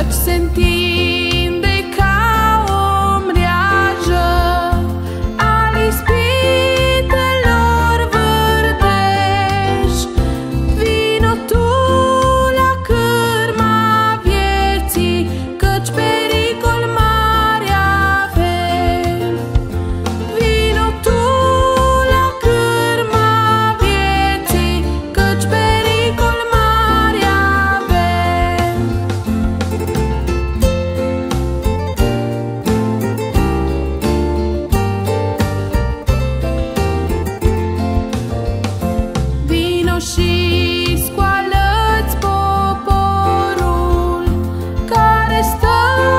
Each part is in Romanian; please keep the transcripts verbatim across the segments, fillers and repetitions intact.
căci se întinde ca o mreajă al ispitelor vârteș. Vino tu la cârma vieții, căci pericol mare avem. Vino tu la cârma vieții, căci pericol mare avem. Vino și scoală-ți poporul care stă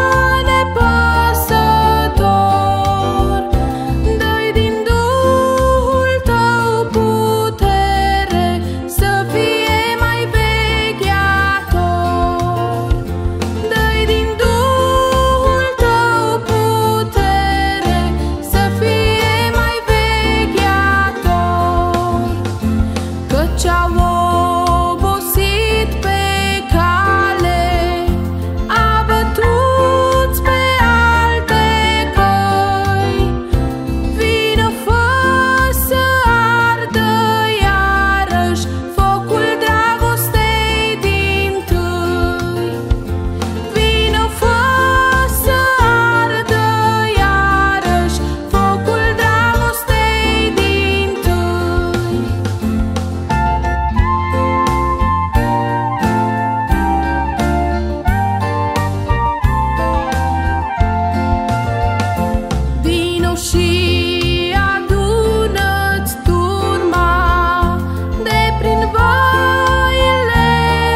nepăsător. Dă-i din Duhul tău putere să fie mai vegheator. Dă-i din Duhul tău putere să fie mai vegheator. Căci au obosit pe cale, abătuți pe alte căi. Vino, fă să ardă iarăși focul dragostei dintâi. Vino, fă să ardă iarăși focul dragostei dintâi. Vino și adună-ți turma de prin văile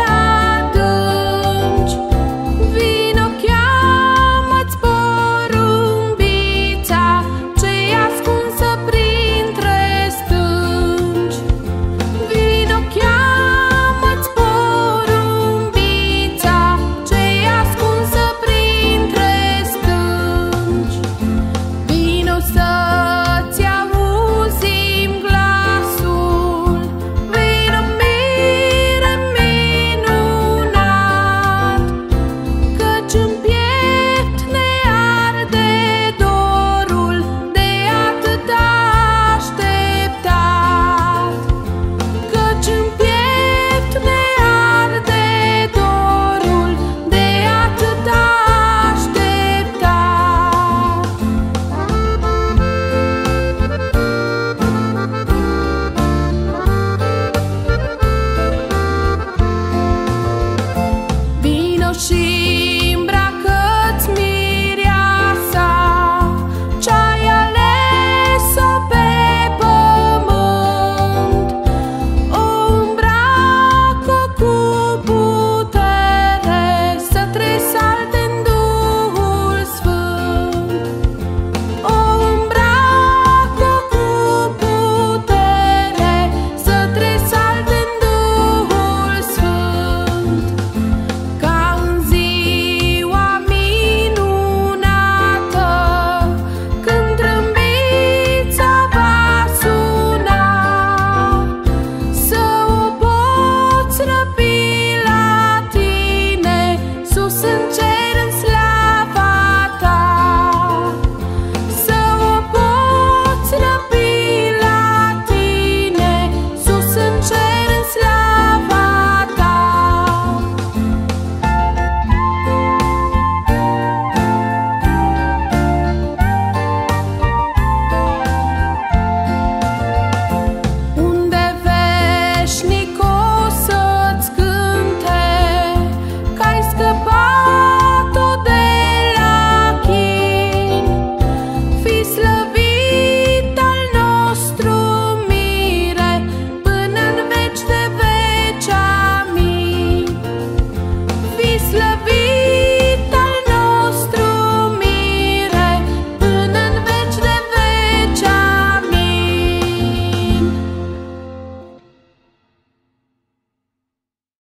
adânci. Vino, cheamă-ți porumbița ce-i ascunsă printre stânci. Vino, cheamă-ți porumbița ce-i ascunsă printre stânci. Vino să-ți auzim glasul, vino, mire minunat, căci în piept ne arde dorul de atât așteptat. Căci în piept ne arde dorul de atât așteptat. Vino și